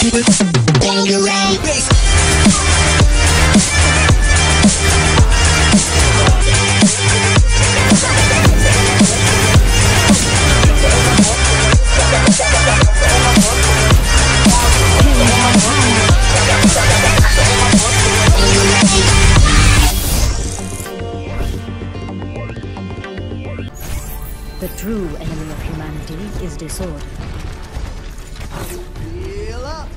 The true enemy of humanity is disorder. Heal up.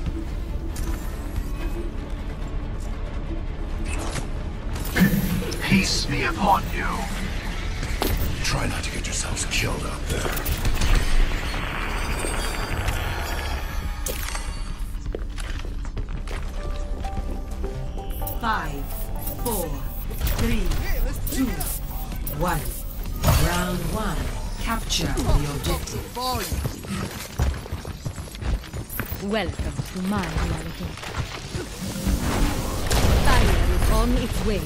Peace be upon you. Try not to get yourselves killed out there. Five, four, three, two, one. Round one. Capture the objective. Welcome to my reality. Fire is on its way.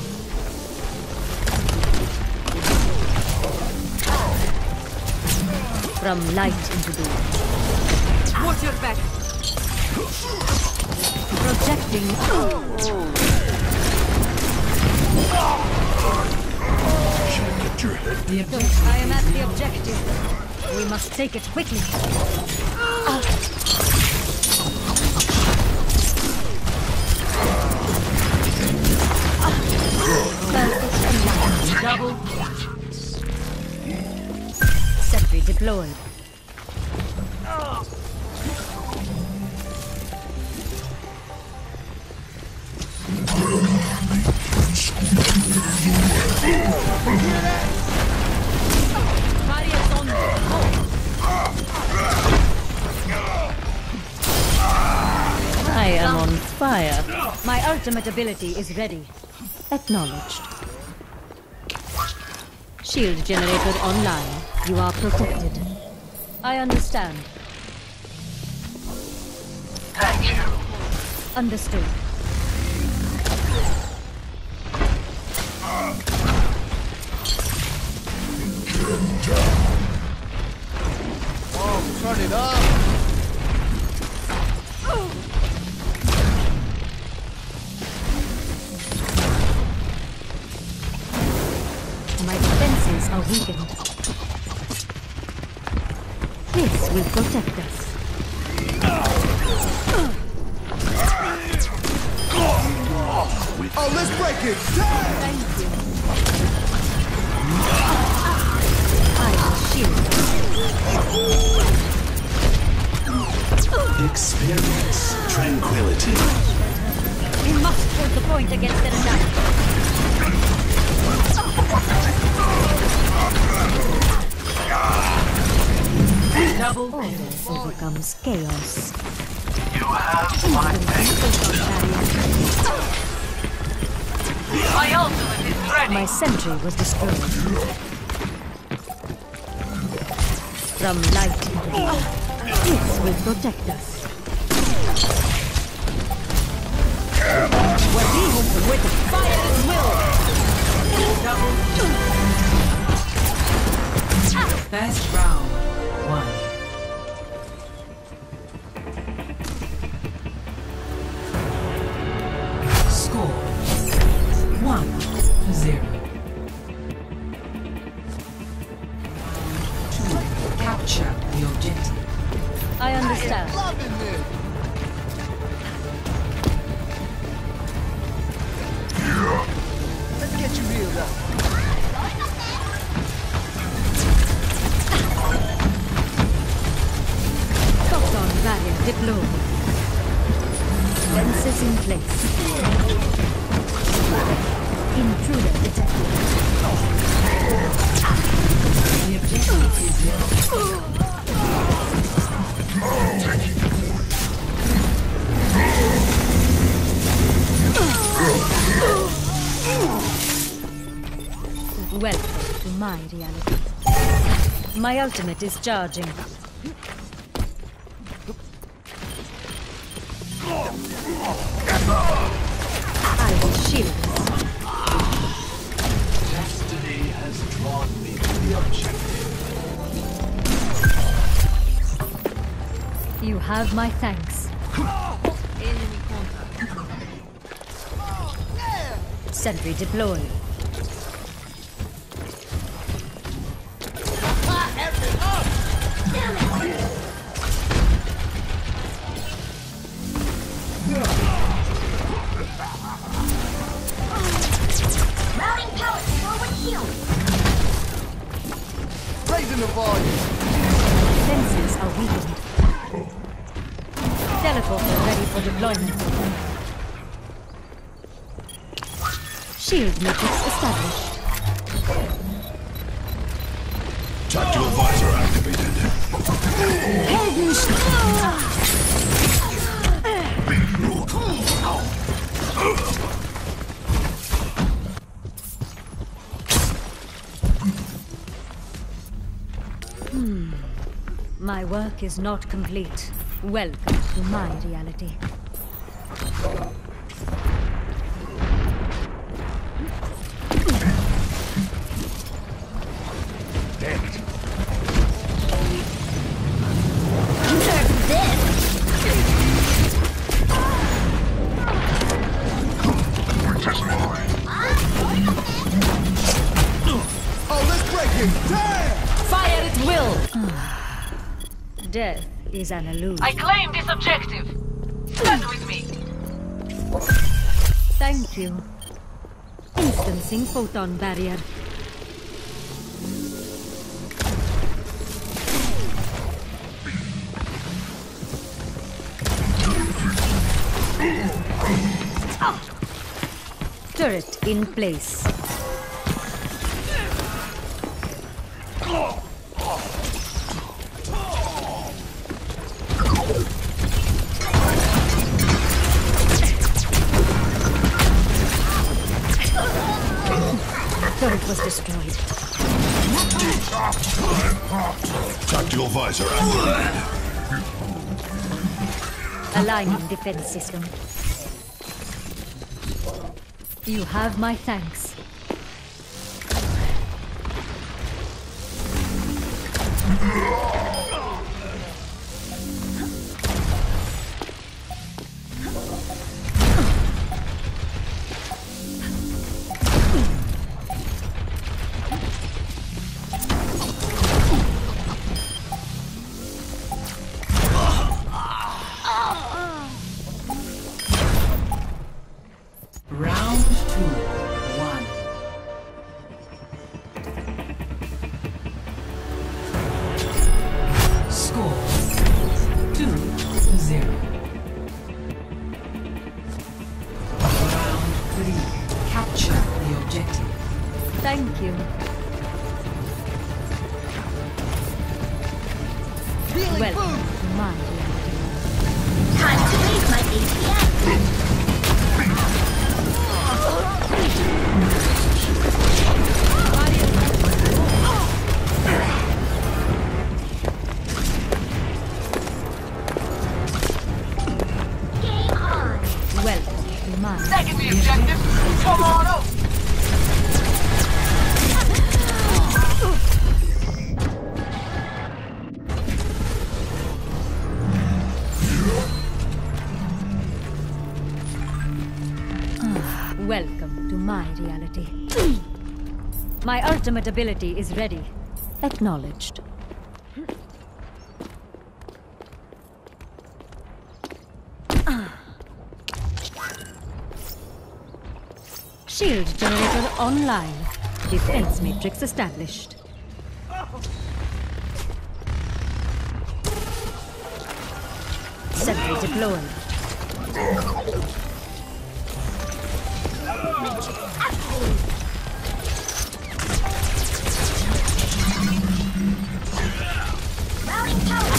From light into dark. Watch your back. Projecting. Get your head. The objective. I am at the objective. We must take it quickly. Double. Sentry deployed. I am on fire. My ultimate ability is ready. Acknowledged. Shield generator online. You are protected. I understand. Thank you. Understood. Oh, turn it up. My defenses are weakened. This will protect us. Oh, let's break it. Thank you. I will shield. Experience tranquility. We must hold the point against an attack. Double. Order overcomes chaos. You have my My ultimate is ready. My sentry was destroyed. From light into dark. This will protect us. With fire and will. First round. One. Score 1-0. 2. Capture the objective. I understand. Loving this. Let's get you healed up. Photon barrier deployed. Lenses in place. Intruder detected. The objective is Welcome to my reality. My ultimate is charging. I will shield us. destiny has drawn me to the objective. You have my thanks. Enemy contact. Sentry deployed. Routing power forward shield. Raising the volume. Fences are weakened. Teleporter ready for deployment. Shield matrix established. Tactical visor activated. My work is not complete. Welcome to my reality. Damn it. Oh, let's break it. Damn! Fire at will! Death is an illusion. I claim this objective. Stand with me. Thank you. Instancing photon barrier. Turret in place. Turret was destroyed. Tactical visor activated. Aligning defense system. You have my thanks. Round 2, 1. Score 2-0. Round 3. Capture the objective. Thank you. Healing Welcome food. to my reality. Time to raise my APM. Game on. Welcome to my Second the objective. Come on up. Welcome to my reality. My ultimate ability is ready. Acknowledged. Shield generator online. Defense matrix established. Sentry deployed. Routing power.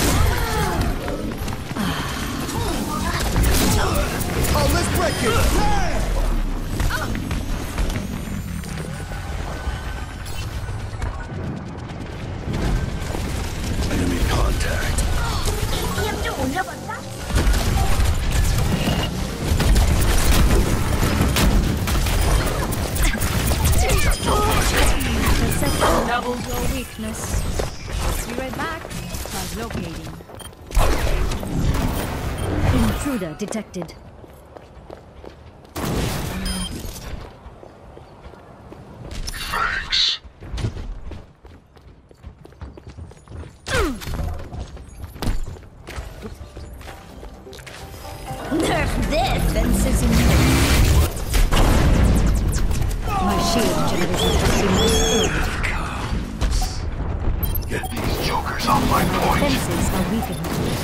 Oh, let's break it. Damn! Enemy contact. APM 좀 올려봤나? Double your weakness. Be right back. Translocating. Intruder detected. Thanks. Nerf this! Fences in here. My shield generator has been destroyed. Get these jokers off my point. Fences are weakened.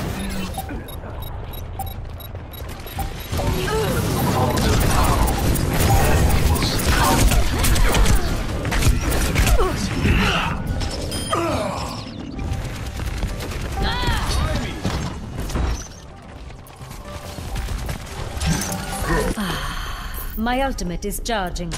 My ultimate is charging.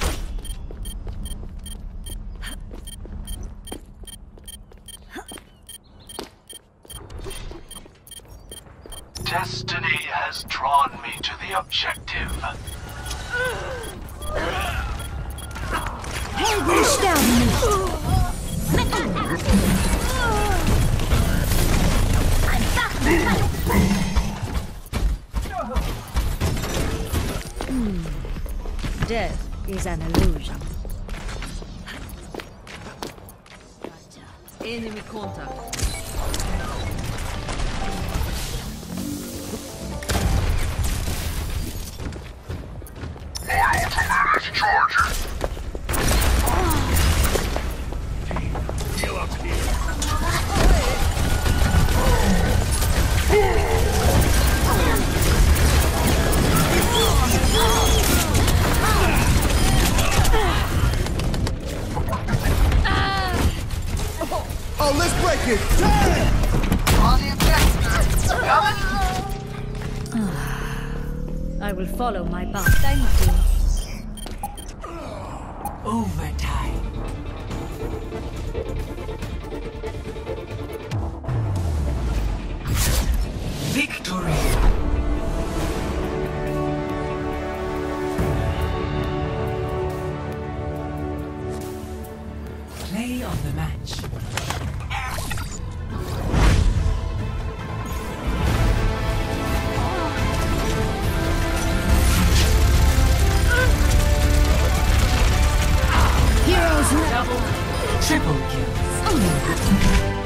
Destiny has drawn me to the objective. Death is an illusion. Enemy contact. Charger. Oh, let's break it! Damn! On the objective. Coming. I will follow my path. Thank you. Overtime. Victory. Play of the match. Triple kills.